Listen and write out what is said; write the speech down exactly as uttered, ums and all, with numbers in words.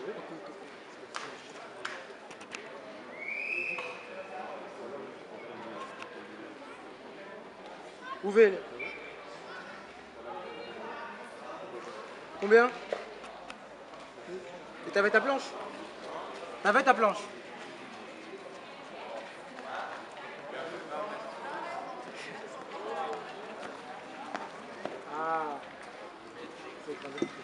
Ouvrez. Combien? Et t'avais ta planche? T'avais ta planche? Ah. C'est